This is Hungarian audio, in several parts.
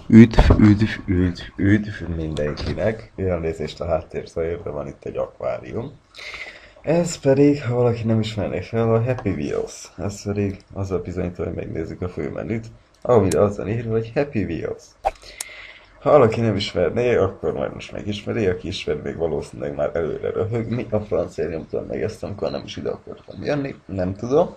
Üdv mindenkinek. Elnézést a háttérzajért, de van itt egy akvárium. Ez pedig, ha valaki nem ismerné fel, a Happy Wheels. Ez pedig azzal bizonyítva, hogy megnézzük a főmenüt, amire az van írva, hogy Happy Wheels. Ha valaki nem ismerné, akkor majd most megismeri, aki ismer, még valószínűleg már előre röhög. Mi a francia nyomtam meg ezt, amikor nem is ide akartam jönni, nem tudom.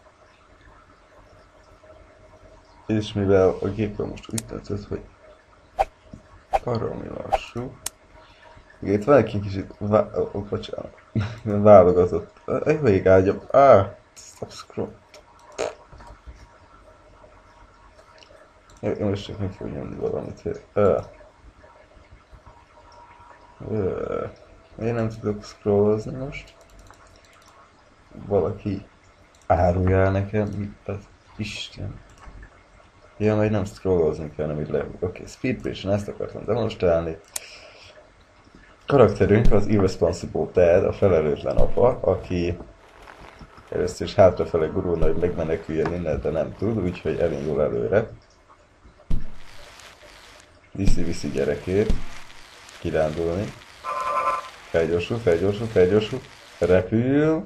És mivel a gépen most úgy tetszett, hogy baromi lassú. Igen, itt van egy kicsit bocsánat. Válogatott. Jó ég ágyam. Stop scroll. Én most csak meg fogok nyomni valamit, hogy... Én nem tudok scrollozni most. Valaki árulja el nekem, mit az Isten. Ja, majd nem scrollozni kell, nem így le. Oké, Speed Bridge-en ezt akartam demonstrálni. Karakterünk az Irresponsible Dad, a felelőtlen apa, aki először is hátrafele gurulna, hogy megmeneküljön innen, de nem tud, úgyhogy elindul előre. Viszi gyerekét kirándulni. Felgyorsul. Repül.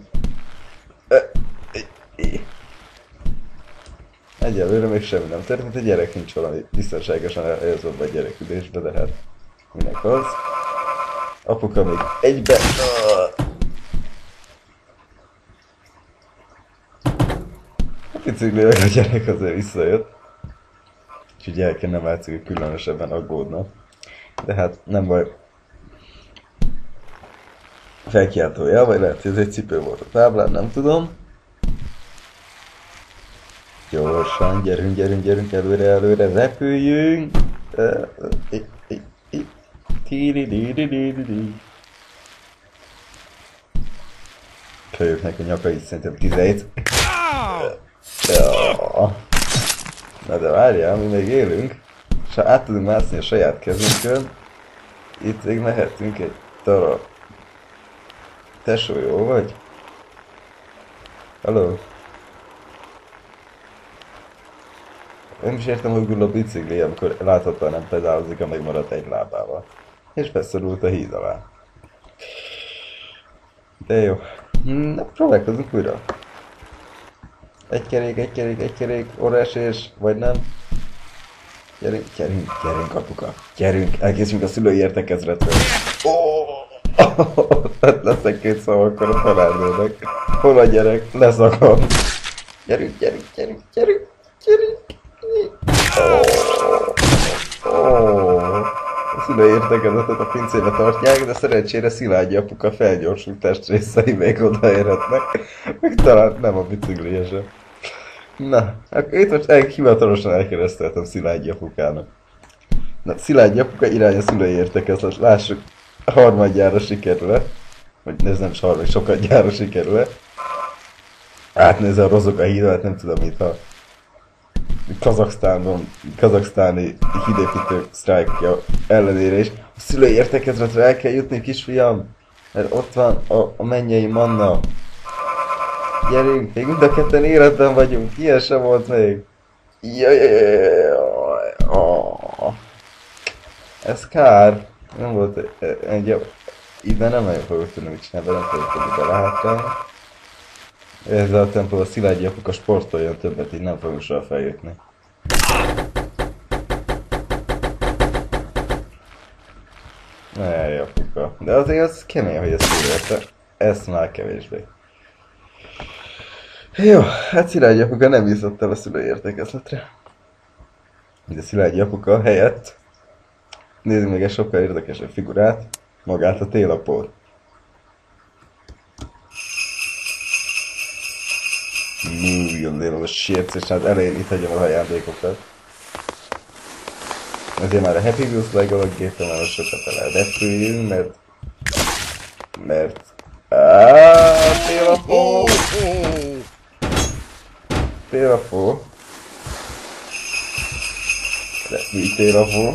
Egyelőre még semmi nem történt, a gyerek nincs valami biztonságosan elhelyezve a gyereküdésbe, de hát minek az. Apuka még egybe... A biciklivel a gyerek azért visszajött. Úgyhogy gyereken nem látszik, hogy különösebben aggódna. De hát nem baj. Felkiáltója, vagy lehet, hogy ez egy cipő volt a táblán, nem tudom. Gyorsan, gyerünk, előre, repüljünk! Kölyöknek a nyakait szerintem 17. Na de várjál, mi még élünk. És ha át tudunk mászni a saját kezünkön, itt még mehetünk egy darab. Tesó, jó vagy? Hello? Én is értem, hogy gurul a bicikli, amikor láthatóan nem pedálozik, amíg maradt egy lábával. És beszorult a híd alá. De jó. Na, próbálkozunk újra. Egy kerék, orrásés, vagy nem? Gyerünk, apuka. Gyerünk, elkészülünk a szülői értekezletre. Hát leszek két szó, akkor a feláldulnak. Hol a gyerek? Leszakad. Gyerünk. A szülői értekezetet a pincébe tartják, de szerencsére Szilágyi apuka felgyorsult testrészei még odaérhetnek. Meg talán nem a biciklije sem. Na, akkor itt most hivatalosan elkereszteltem Szilágyi apukának. Na, Szilágyi apuka irány a szülői értekezlet. Lássuk, harmadjára sikerül-e. Vagy ez nem is harmad, sokadjára sikerül-e. Átnézze a rozok a hídát, nem tudom mit, ha kazaksztáni hídépítők sztrájkja ellenére is. A szülői értekezletre el kell jutni, kisfiam, mert ott van a mennyei manna. Gyerünk, még mind a ketten életben vagyunk, ilyen sem volt még. Ez kár. Nem volt egy... Innen nem nagyon fogok tudni mit csinálni, nem fogok tudni belehátrálni. Ezzel a tempóval a Szilágyi apuka sportoljon többet, így nem fogunk soha feljutni. Ne, apuka. De azért az kemény, hogy ezt túlérte. Ezt már kevésbé. Jó, hát Szilágyi apuka nem jutott el a szülői értekezletre. De Szilágyi apuka helyett nézzük meg egy sokkal érdekesebb figurát, magát a télapót. Múljon dél a sérc, és hát elején itt hagyom az ajándékokat. Ezért már a Happy Wheels legalaggépen már sokat el repüljünk, mert... Télapó! Télapó! Repülj télapó!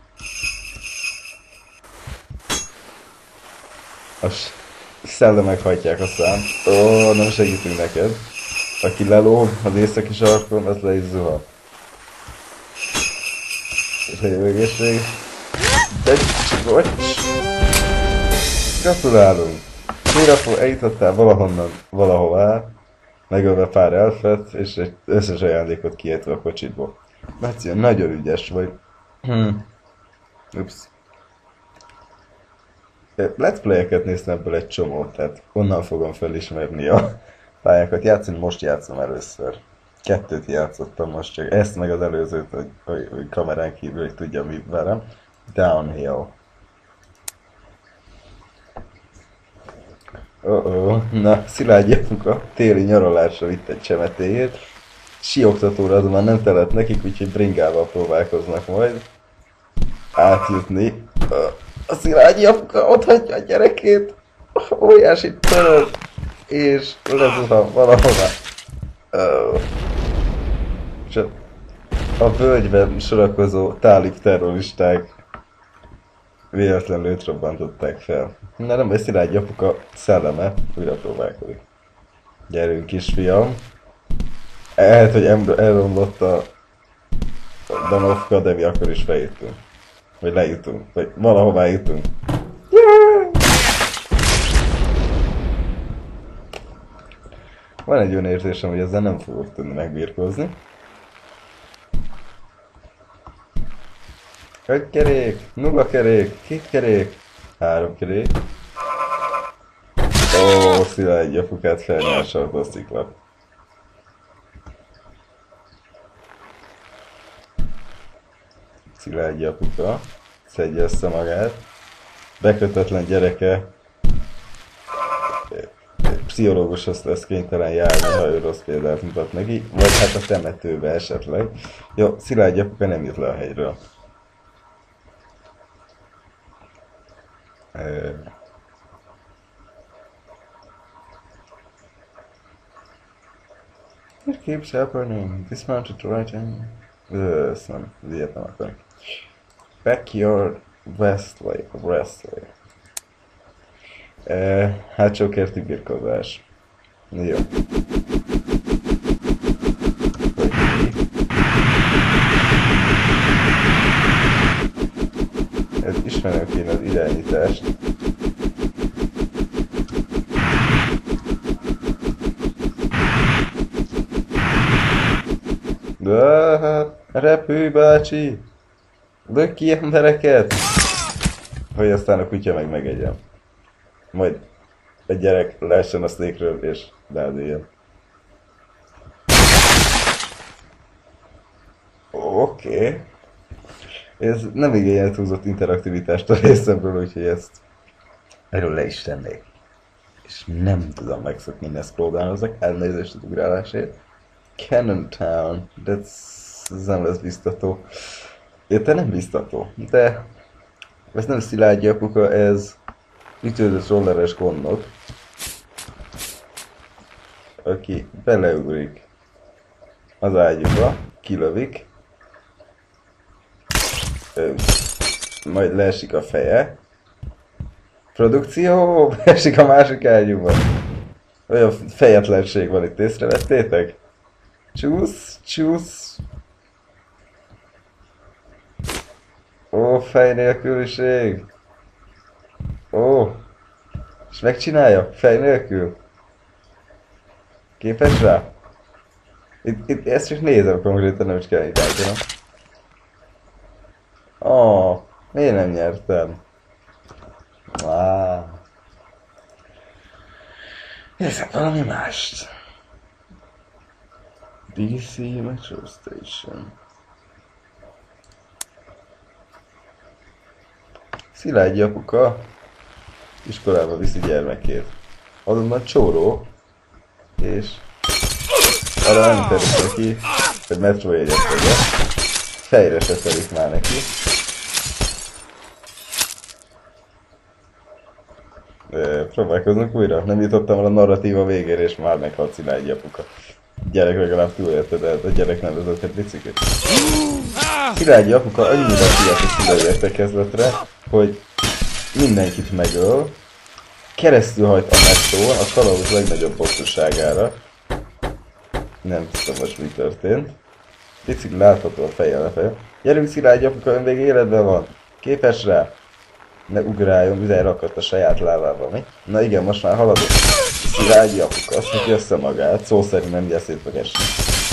A szellemek hajtják a számt. Nem segítünk neked. Aki lelóg az északi sarkon, az le is zuhan. Egészség. De bocs. Gratulálunk! Mirafó eljutottál valahonnan, valahová, megölve pár elfet, és egy összes ajándékot kiejtve a kocsitból. Mácia, nagyon ügyes vagy. Ups. Let's play-eket néztem ebből egy csomót, tehát onnan fogom felismerni a pályákat. Játszani most játszom először. 2 játszottam most csak, ezt meg az előzőt, hogy kamerán kívül, hogy tudja mi velem. Downhill. Na, Szilágyi apuka téli nyaralásra vitt egy csemetéjét. Sioktatóra azonban nem telett nekik, úgyhogy bringával próbálkoznak majd átjutni. A Szilágyi apuka otthagyja a gyerekét, óriási töröd, és lezuhan valahova. És a völgyben sorakozó tálib terroristák véletlenül őt robbantották fel. Na nem, ez Szilágyi apuka szelleme újra próbálkozik. Gyerünk kisfiam. Lehet, hogy elromlott a Danovka, de mi akkor is feljutunk. Vagy lejutunk. Vagy valahová jutunk. Van egy olyan érzésem, hogy ezzel nem fogok tudni megbírkózni. 5 kerék, 0 kerék, 2 kerék, 3 kerék. Ó, Szilágyi apukát felnyársalt a sziklap. Szilágyi apuka szedje össze magát. Bekötetlen gyereke pszichológushoz lesz kénytelen járni, ha ő rossz példát mutat neki, vagy hát a temetőbe esetleg. Jó, Szilágyi apuka nem jut le a hegyről. It keeps happening. Dismounted to right hand. Ezt nem, ilyet nem akarok. Backyard Westley. Hátsó kerti birkozás. Jó. Ez ismerem kéne az irányítást. De hát, repülj bácsi! Lök ki embereket! Hogy aztán a kutya meg megegyen. Majd egy gyerek leessen a székről és beálduljon. Oké. Ez nem igen eltúlzott interaktivitást a részemről, úgyhogy ezt erről le is tennék. És nem tudom megszokni, minden scrolldownozok, elnézést az ugrálásért. Cannon Town, ez nem lesz biztató. Érte nem biztató, de ez nem Szilágyi apuka, ez ütődött rolleres gondok, aki beleugrik az ágyúba, kilövik, majd leesik a feje. Produkció, leesik a másik ágyúba. Olyan fejetlenség van itt, észrevettétek? Csúsz. Ó, fej nélküliség. Ó, és megcsinálja, fej nélkül. Képes rá? Itt ezt csak nézem konkrétan, nem is kell irányítanom. Ó, miért nem nyertem? Nézzek valami mást. DC Metro Station. Szilágyi apuka iskolába viszi gyermekét. Azonban csóró, és arra nem terült ki, hogy metrójegyet tegye. Fejre se telik már neki. Próbálkozunk újra. Nem jutottam el a narratíva végére, és már meghalt Szilágyi apuka. Gyerek legalább túlélte, de a gyerek nem vezetett biciklit. Szilágyi apuka annyira hihetetlen szülei értekezletre, hogy mindenkit megöl, keresztül hajt a metrón a kalauz legnagyobb bosszúságára. Nem tudom most mi történt. Bicikli látható a fejjel lefelé. Gyerünk, Szilágyi apuka, ön még életben van. Képes rá? Ne ugráljon, üzelj rakadt a saját lábába, mi? Na igen, most már haladok. Szilágyi apuka, azt neki össze magát, szó szerint nem gyeszét fog esni.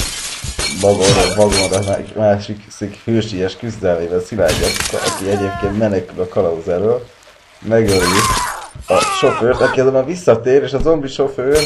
Vagonra másik hősies küzdelmével Szilágyi apuka, aki egyébként menekül a kalauz elől, megöli a sofőrt, aki azonban visszatér, és a zombi sofőr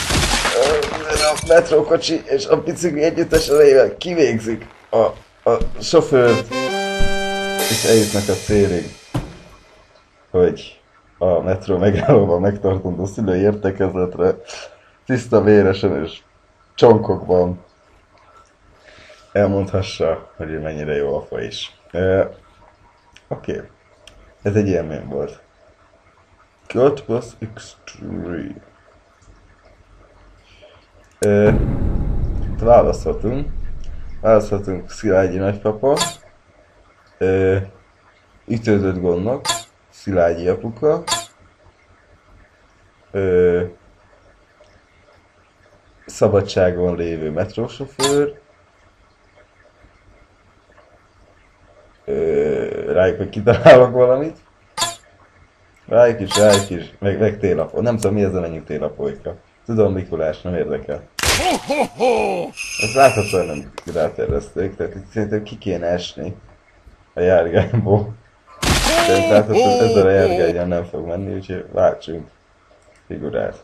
a metrókocsi és a bicikli együttes erejével kivégzik a sofőrt, és eljutnak a célig, hogy a metró megállóban megtartandó szülői értekezletre tiszta véresen és csonkokban elmondhassa, hogy ő mennyire jó apa is. Oké. Ez egy élmény volt. God was extreme. Választhatunk. Választhatunk Szilágyi nagypapa, ütődött gondok, Szilágyi apuka, szabadságon lévő metrósofőr, rájuk, hogy kitalálok valamit. Rájuk is, meg télapó. Nem tudom mi ez a mennyű télapóika. Tudom, Mikulás, nem érdekel. Ezt láthatóan nem rátervezték, tehát itt szerintem ki kéne esni a járgányból. Tehát láthatóan ezzel a járgányon nem fog menni, úgyhogy váltsunk figurát.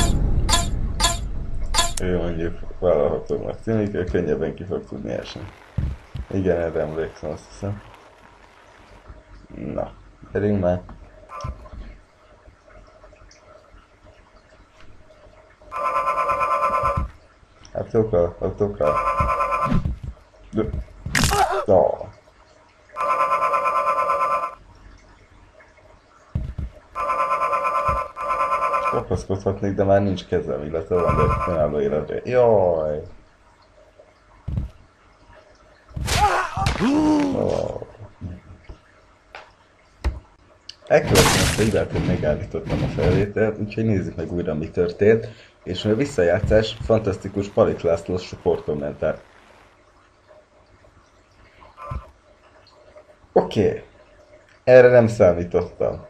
Ő mondjuk vállalhatónak tűnik, ő könnyebben ki fog tudni esni. Igen, erre emlékszem, azt hiszem. Na, gyerünk már. Autokkal. No. Kapaszkodhatnék, de már nincs kezem, illetve van, de nem álló életre. Jaj! Oh. Elkövettem ezt a hibát, hogy megállítottam a felvételt, úgyhogy nézzük meg újra, mi történt. És a visszajátszás fantasztikus Palik László sportkommentár. Oké. Erre nem számítottam.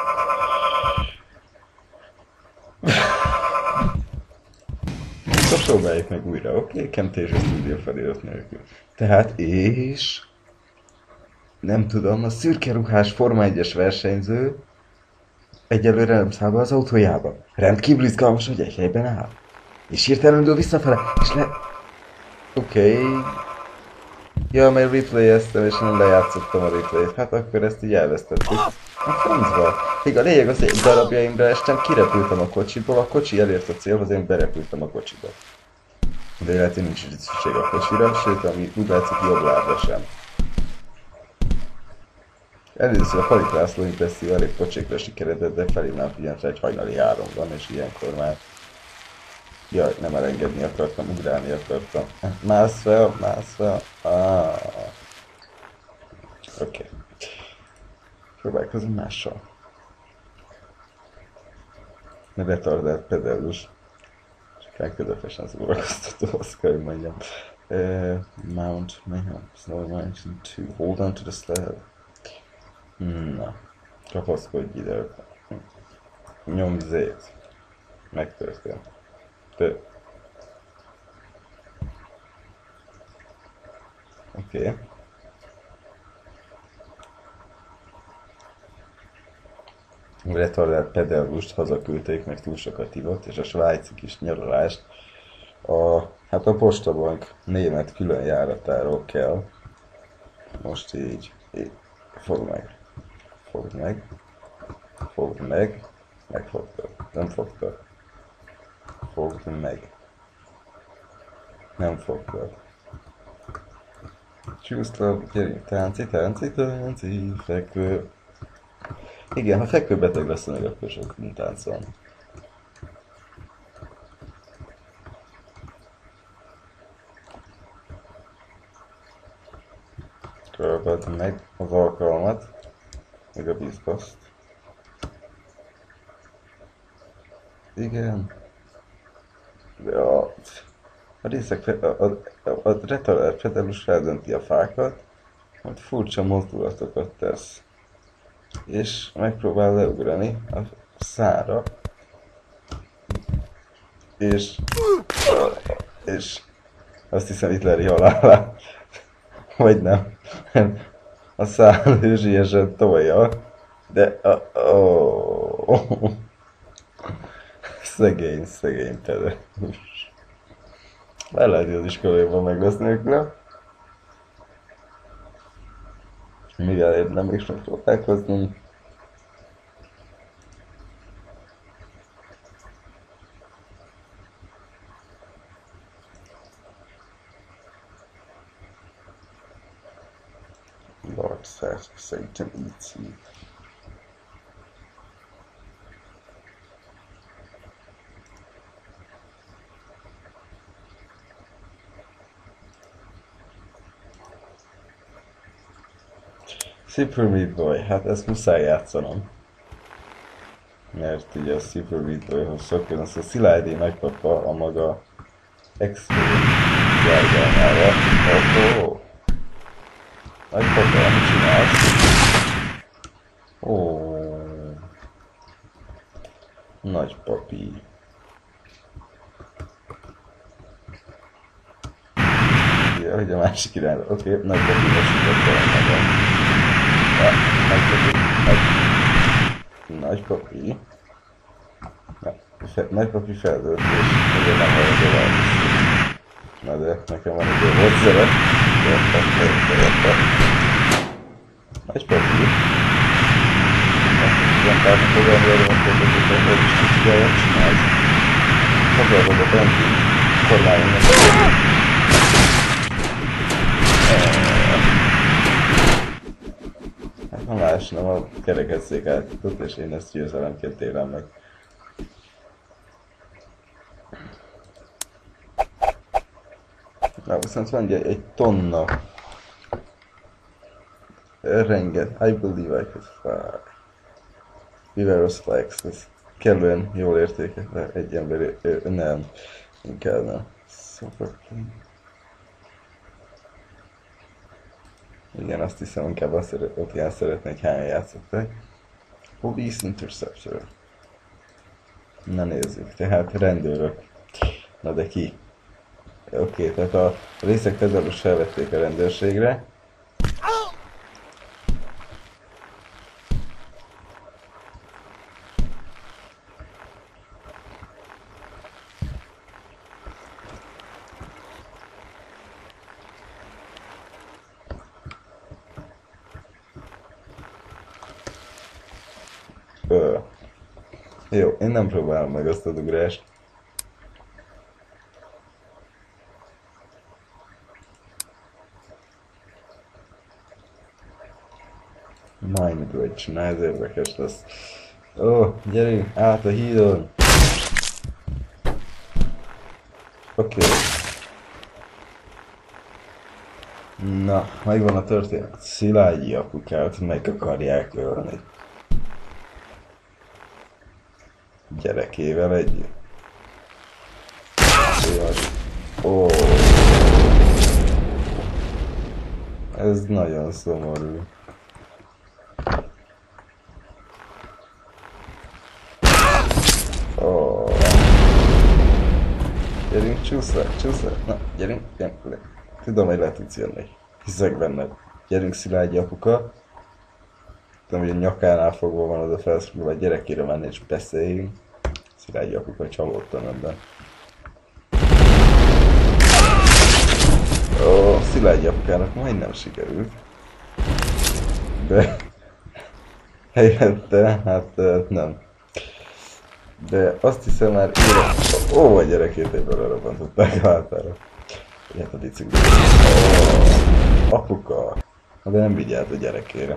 Akkor próbáljuk meg újra, oké? Camtasia Studio felirat nélkül. Tehát, és... Nem tudom, a szürke ruhás Forma 1-es versenyző egyelőre nem száll be az autójába. Rendkívül izgalmas, hogy egy helyben áll. És hirtelen dől visszafele, és Oké. Ja, mert replay-eztem, és nem lejátszottam a replay-t. Hát akkor ezt így elvesztettük. A francba. Még a lényeg az, hogy darabjaimra estem, kirepültem a kocsiból, a kocsi elért a célhoz, én berepültem a kocsiba. De lehet, hogy nincs szükség a kocsira, sőt, ami úgy látszik, jobb lábra sem. Először a Palik László impresszió elég pocsékra sikeredett, de felhívnám figyelmet egy hajnali 3-ban, és ilyenkor már... Jaj, nem elengedni akartam, ugrálni akartam. Mász fel. Oké. Próbálkozom mással. Retardált pedellus. Csak közepesen szórakoztató, azt kell, hogy mondjam. Mount, Snow Mountain 2. Hold on to the sled. Na, kapaszkodj ide. Nyomj Z-t. Megtörtént. Oké. A retardált pedellust hazaküldték, meg túl sokat ivott, és a svájci kis nyaralást hát a postabank német külön járatáról kell. Most így fogd meg, megfogtad, nem fogtad. Fogd meg. Nem fogtad. Csúszlap, gyerünk, tánci, fekvő. Igen, ha fekvőbeteg lesz meg, akkor sok táncolni. Körülbelül meg az alkalmat, meg a bizbaszt. Igen. De a részek, a retardált pedellus feldönti a fákat, hogy furcsa mozdulatokat tesz. És megpróbál leugrani a szára. És azt hiszem Hitleri halálá. Vagy nem. A szál hősiesen tolja. De... Szegény Tere. El lehet, hogy az iskolájában meg lesz nélkül. Mivel nem is meg próbálkozni. Lord Satan eats you. Super Meat Boy, hát ezt muszáj játszanom. Mert ugye a Super Meat Boyhoz sok jön, az a Szilágyi nagypapa a maga extrém járgányára. Oh. Nagypapa, mit csinálsz? Nagypapi. Ja, hogy a másik irányba. Oké, nagypapi vesítette el magam. Nagypapi. Nagypapi feldőlt, és azért nem hallgatja elviszni. Na de, nekem van egy jó módszere. Nagypapi. Igen, tehát fogalmazom, hogy is kicsit el csinálsz. Foglalkozok a benti kormányomnak. Ha más nem a kerekesszék állított, és én ezt győzelemként élem meg. Na, viszont van egy tonna. Renget. I believe I could fly. Viveros Flex, ez kellően jól értékelve egy emberi... nem. Inkább nem. Szóval... Igen, azt hiszem, inkább ott ilyen szeretnék, hányan játszották. Police Interceptor. Na nézzük, tehát rendőrök. Na de ki? Oké, tehát a részek pedalos felvették a rendőrségre. Jó, én nem próbálom meg azt a ugrást. Mindbridge, na ez érdekes lesz. Gyerünk át a hídon! Oké. Na, megvan a történet. Szilágyi apukát meg akarják ölni. Gyerekével együtt. Ez nagyon szomorú. Gyerünk, csúsz le. Na, gyerünk. Tudom, hogy le tudsz jönni. Hiszek benned. Gyerünk, Szilágyi apuka. Tudom, hogy a nyakánál fogva van az a felszóló, vagy gyerekére menni és beszéljünk. Szilágyi apuka csalódtam ebben. Szilágyi apukának majdnem sikerült. De... helyette, hát nem. De azt hiszem már a gyerekét egyből lerobbantották a hátára. Hát a bicikli. Apuka. De nem vigyált a gyerekére.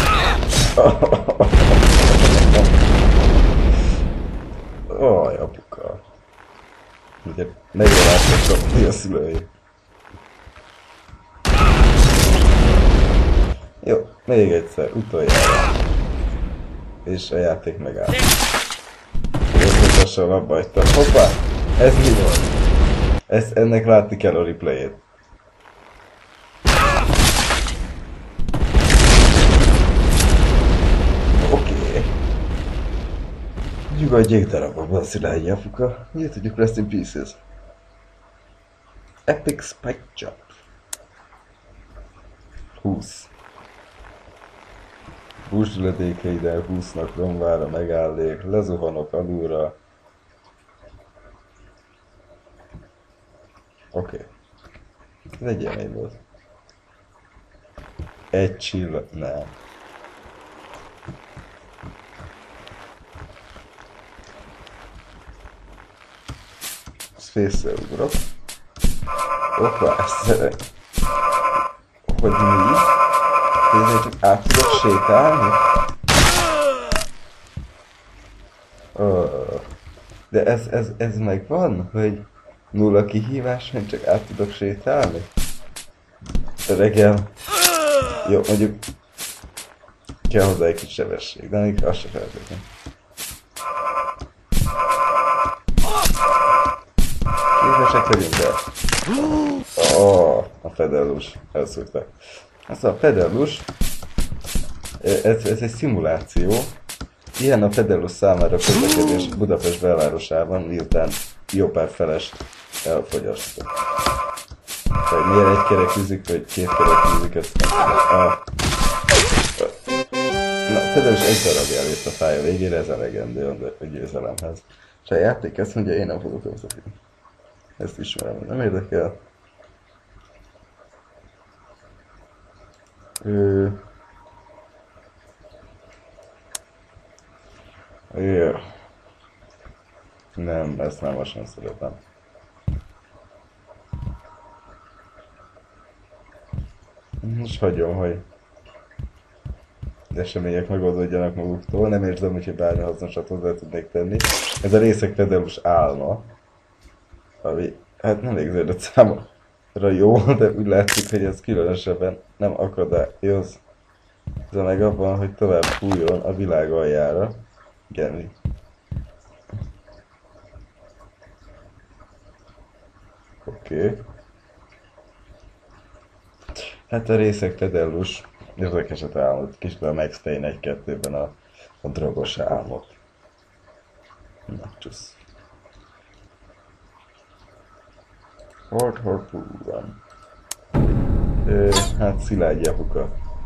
Apuka. Ugye megjeláltak kapni a szülői. Jó, még egyszer, utoljára. És a játék megáll. Lassan abba hagytam. Hoppá! Ez mi volt? Ennek látni kell a replayét. Nyugodjék darabokban, Szilágyi apuka. Miért tudjuk Rest in Pieces? Epic Spike Jump. 20. Búzsdüledékeiddel 20-nak romvára megállék, lezuhanok alulra. Oké. Ez egy élmény volt. Egy csillag... Nem. Space-szel ugrok. Hoppá, ezt szeret. Hogy mi? Nézzél, csak át tudok sétálni? Oh. De ez megvan? Hogy nulla kihívás, hogy csak át tudok sétálni? Öregem. Jó, mondjuk... Kell hozzá egy kis sebesség, de még azt se feltétlenül. Képesek legyünk el. A pedellus. Elszúrtak. Aztán a pedellus... Ez egy szimuláció. Ilyen a pedellus számára közlekedés Budapest belvárosában, miután jó pár felest elfogyasztott. Tehát miért egy kerek üzik, vagy két kerek üzik, ezt nem tudom. Na, pedellus egy darabja elért a pálya végére, ez elegendő a győzelemhez. És a játék ezt mondja, én nem fogok közlekedni. Ezt ismerem, nem érdekel. Jó. Nem, ezt már most nem szeretem. Most hagyom, hogy események megoldódjanak maguktól. Nem érzem, hogy bármi hasznosat hozzá tudnék tenni. Ez a részek pedellus álma. Ami, hát nem végződött számomra jó, de úgy látszik, hogy ez különösebben nem akadályoz. Ez a meg abban, hogy tovább fújjon a világ aljára. Genvi. Oké. Hát a részek pedellus érdekeset álmod. Kicsit a Max Payne 1-2-ben a drogos álmot. Na, csusz. Hord van. Hát Szilágyi apuka.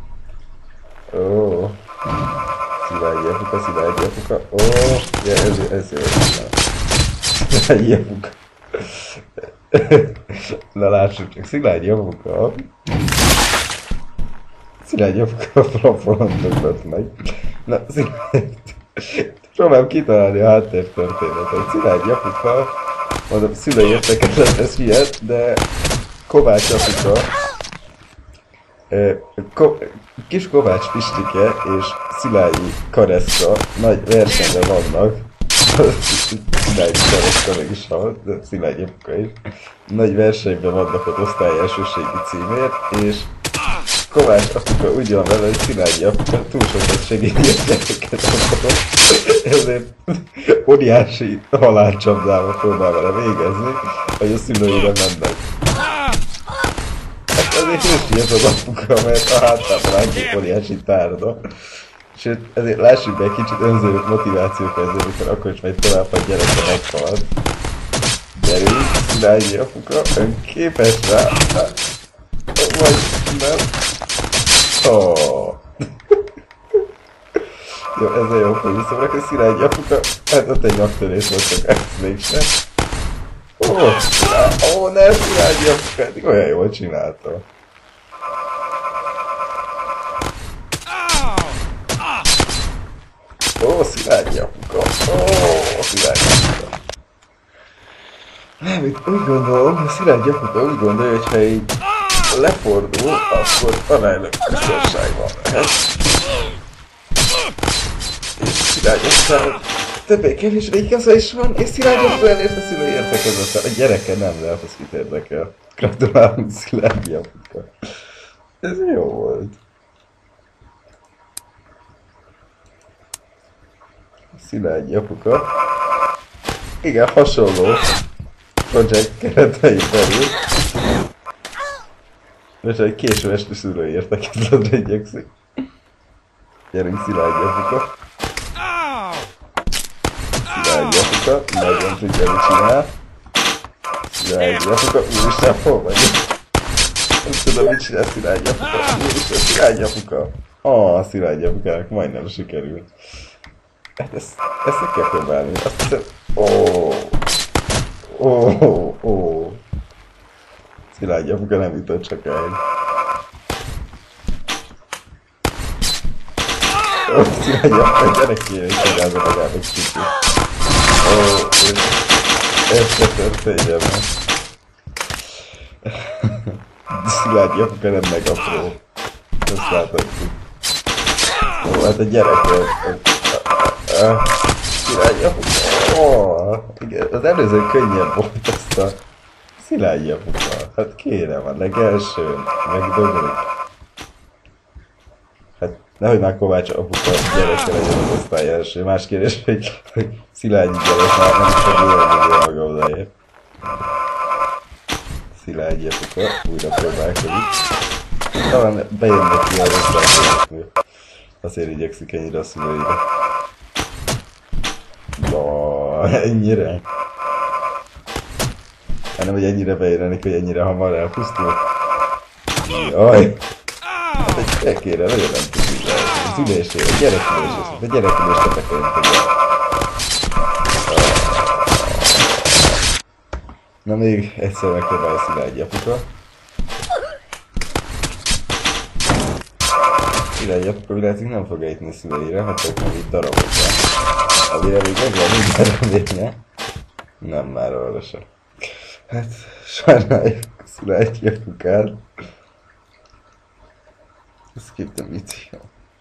Ó. Szilágyi apuka. Ó. Ja, ez jó. Szilágyi apuka. Na lássuk csak, Szilágyi apuka. Szilágyi apuka a plafonon döglött meg. Na, próbálom kitalálni a háttértörténetet. Szilágyi apuka, mondom, szülei értekezlet, ez ilyet, de Kovács apuka, kis Kovács Pistike és Szilágyi Kareszka nagy versenyben vannak. Szilágyi Kareszka meg is van, de Szilágyi apuka is. Nagy versenyben vannak az osztály elsőségi címért, és Kovács apuka úgy van vele, hogy Szilágyi apuka túl sokat segíti a gyerekeket akkor, ezért óriási halálcsapdával próbál vele végezni, hogy a szülőire mennek. Hát ezért is ez az apuka, mert a hátában látjuk óriási tárda. Sőt, ezért lássuk be egy kicsit önzőt motivációk ezzel, amikor akkor is megy tovább, a gyereke meghalt. Gyerünk, Szilágyi apuka, ön képes rá? Vagy nem? Oh. Jó, ezzel jó, hogy visszamrak, hogy Szilágyi apuka, hát ott egy nyaktörés volt, csak ezt mégsem. Ne, Szilágyi apuka, olyan jól csinálta. Szilágyi apuka, Szilágyi apuka. Nem, itt úgy gondolom, hogy Szilágyi apuka úgy gondolja, hogy ha így lefordul, akkor aránylag biztonságban lehet. És Szilágyi apuka többé-kevésbé igaza is van, és Szilágyi apuka elért a szülői értekezletre. A gyereke nem lehet, az kit érdekel. Gratulálunk, Szilágyi apuka. Ez jó volt. Szilágyi apuka. Igen, hasonló projekt keretei belül. Most egy késő esti szülői értekezletre igyekszik. Gyerünk, Szilágyi apuka. Szilágyi apuka, nagyon tudja, mit csinál. Szilágyi apuka, úristen, hol vagy? Nem tudom, mit csinál Szilágyi apuka. Úristen, Szilágyi apuka. Szilágyi apukának majdnem sikerült. Hát ezt meg kell próbálni. Azt hiszem... Szilágyi apuka nem jutott csak el. Szilágyi apuka, gyere ki, és megállza magának kicsit. Ez se történjen meg. Szilágyi apuka nem megapró. Ezt láthatjuk. Hát a gyerek Szilágyi apuka. Igen, az előző könnyebb volt ezt a Szilágyi apuka. Hát kérem, a legelső megdöglik. Hát nehogy már Kovács apuka gyereke legyen az osztály első. Más kérdés, hogy Szilágyi gyerek már nem fog élni maga odáért. Szilágyi apuka újra próbálkozik. Talán bejönnek ki az osztályból. Azért igyekszik ennyire a szüleire. Ennyire? Hát nem, hogy ennyire beérenik, hogy ennyire hamar elpusztul. Jaj! Hát egy gyerekére nagyon nem tudjuk el. Az ülésére, a gyerekülésre betekerünk a gyerek. Na még egyszer megpróbálja Szilágyi apuka. Szilágyi apuka világzik nem fog ejteni szüleire, ha csak nem így darabokra. Amire még megvan minden reménye. Nem már arra sem. Hát sajnáljuk Szilágyi apukát. Skip the video.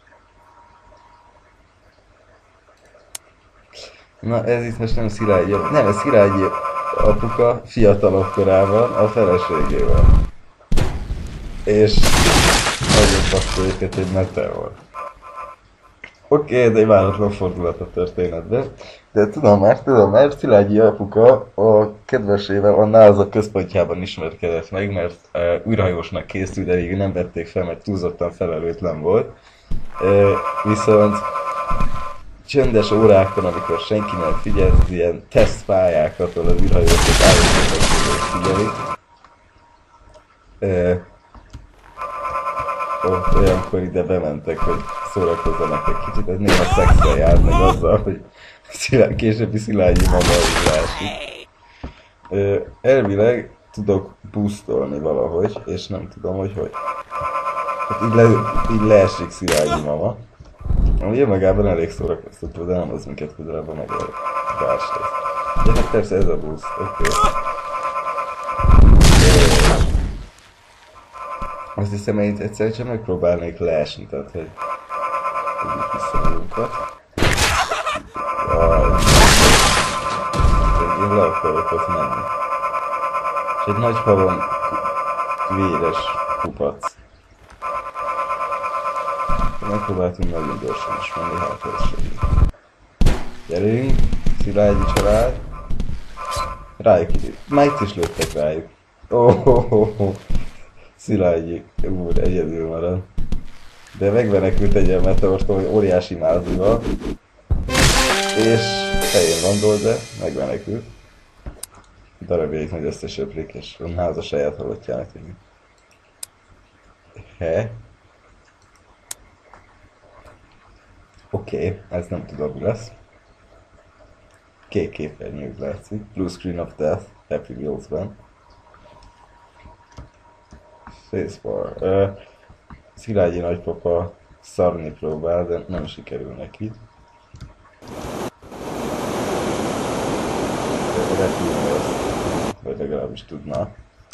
Na ez itt most nem Szilágyi apuka, nem, ez Szilágyi apuka fiatalabb korában a feleségével. És nagyon passzol őket egy meteor. Oké, de egy váratlan fordulat a történetben. De tudom már, Szilágyi apuka a kedvesével a NASA központjában ismerkedett meg, mert űrhajósnak készült, de végül nem vették fel, mert túlzottan felelőtlen volt. Viszont csöndes órákon, amikor senki nem figyelt, az ilyen tesztpályákat, ahol az űrhajósok állítólag figyelik. Ott olyankor ide bementek, hogy szórakozzanak egy kicsit, ez néha szexel jár meg azzal, hogy későbbi Szilágyi mama úgy elvileg tudok boostolni valahogy, és nem tudom, hogy. Hát így leesik Szilágyi mama. Ami önmagában elég szórakoztató, de nem az minket közelebb meg a bársét. De hát persze ez a boost, oké. Azt hiszem, hogy egyszer csak megpróbálnék leesni, tehát hogy így vissza magunkat. Én le akarok ott menni. És egy nagy halom véres kupac. Megpróbáltunk nagyon gyorsan is menni, hát ez segít. Gyerünk, Szilágyi család. Rájuk idő. Már itt is lőttek rájuk. Szilágyi úr egyedül marad. De megmenekült egy ilyen meteortól, hogy óriási mázival. És helyén landol, de megmenekült. Darabjaik nagy összesöprik, és onnan a saját halottjának tűnik. Oké, ez nem tudom mi lesz. Kék képernyők látszik. Blue Screen of Death, Happy Wheels-ben. Spacebar. Szilágyi nagypapa szarni próbál, de nem sikerül neki. Repülni azt, vagy legalábbis tudná.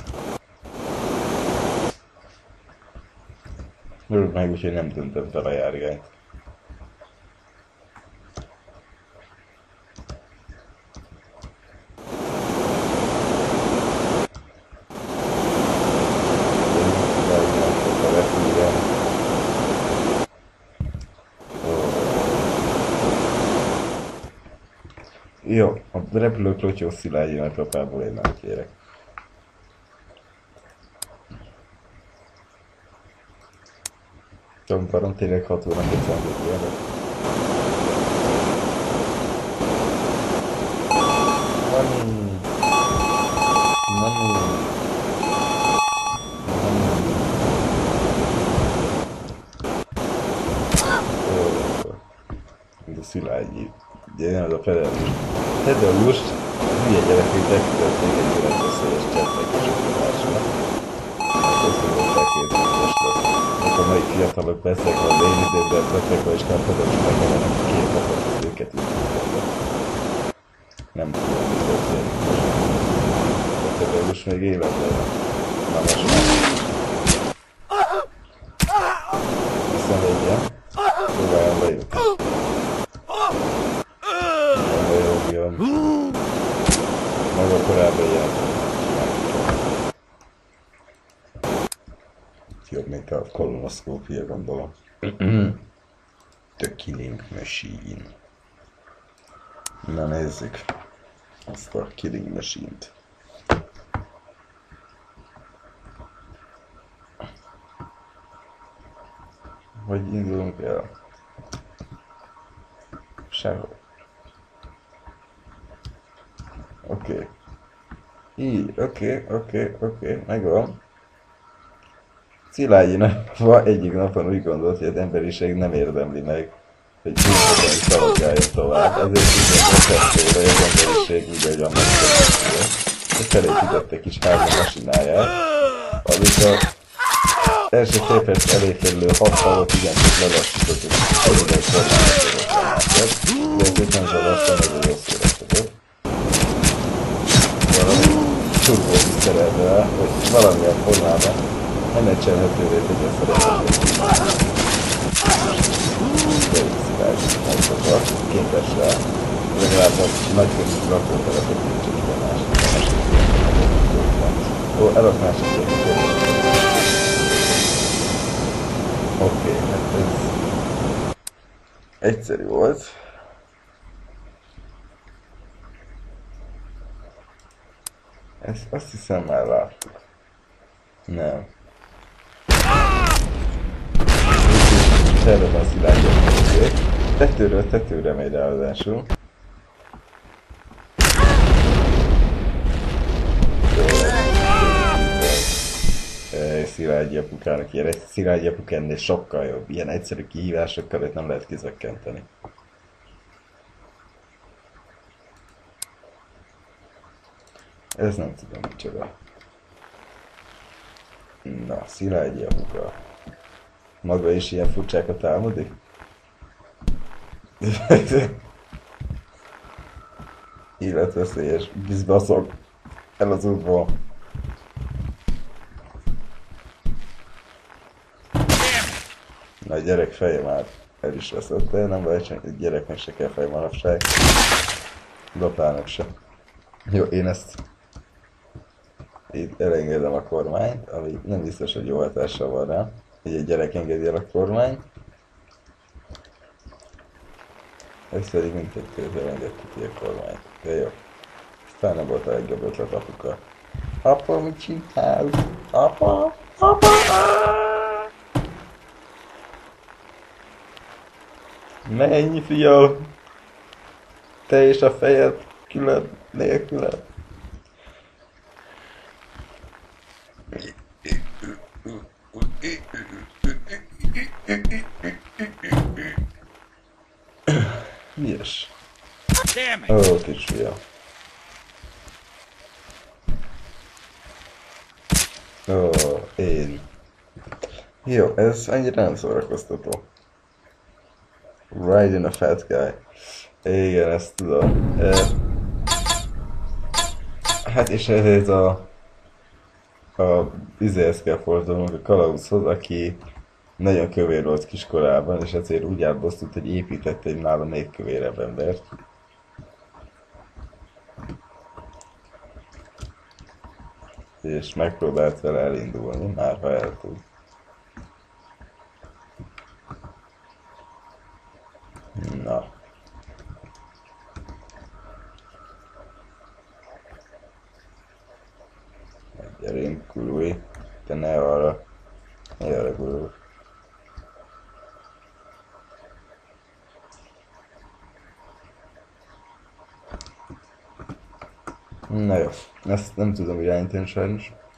Örülök meg, úgyhogy nem döntött fel a járgányt. Jó, a repülőklotyó Szilágyi nagypapából én nem kérek. Tom Baron tényleg 6 óra 200 ilyenek. Szilágyi. Ugye jön az a Pedalus. Pedalus, hülye gyerekek elküldött még egy életveszélyes csetnek és oktatásra. Összevolták kézmentes lesz. Akkor mai fiatalok beszélnek a lényidőben, betekva és nem Pedalus megjelenek a két napot, az őket ügyültetve. Nem tudom, mi történik. A Pedalus még életben van. Na most már. Aztán legyen. Próbáljon bejutni. Jön. Maga korábban jelentett. Jobb, mint a kolonoszkópia, gondolom. The Killing Machine. Na nézzük. Azt a Killing Machine-t. Hogy indulunk el? Sehol. Oké. Oké, megvan. Szilágyi egyik napon úgy gondolt, hogy az emberiség nem érdemli meg, hogy bűnösen szaladgáljon tovább, ezért viszont a az emberiség úgy, ahogy annak történetére, és felépített egy kis házi masináját, amit az első fél perc elé kerülő 6 halott igencsak lelassított, és egyébként kormányozóra mászett, de ezért nem zavasztan, hogy rosszul fogott. Turbót is szerelve rá, hogy valamilyen formában emelcselhetővé tegye szeretetét. Verixikás megszokva, képes rá, legalább a nagykönyvű lakótelepet nincs ide másik. Ó, elaknás is egyébként. Oké, hát ez egyszerű volt. Ezt azt hiszem már láttuk. Nem. Erre van Szilágyi tetőről tetőre megy ráadásul. Szilágyi apukának ilyen, Szilágyi apuk ennél sokkal jobb. Ilyen egyszerű kihívásokkal őt nem lehet kizökkenteni. Ez nem tudom micsoda. Na, Szilágyi apuka. Maga is ilyen furcsákat álmodik? Életveszélyes, bizbaszok. El az útból. Na, a gyerek feje már el is veszett, de nem baj, csak egy gyereknek se kell fej manapság. Dapának se. Jó, én ezt itt elengedem a kormányt, ami nem biztos, hogy jó hatással van rá. Így egy gyerek engedi el a kormányt. Ez pedig mindkettőt elengedtük ki a kormányt. De jó. Aztán nem volt a legjobb ötlet, apuka. Apa, mit csinálsz? Apa! Apa! Menj, fiam! Te és a fejed külön nélküled. Yes. Ó, kisfiam. Ó, én. Jó, ez annyira nem szórakoztató. Riding a fat guy. Igen, ezt tudom. Hát és ez a izéhez kell fordulnunk a kalauzhoz, aki nagyon kövér volt kiskorában, és ezért úgy átbosszult, hogy épített egy nála még kövérebb embert. És megpróbált vele elindulni, már ha el tud. Na. Gyerünk, gurulj. Te ne arra gurulj. Na jó, ezt nem tudom irányítani sajnos.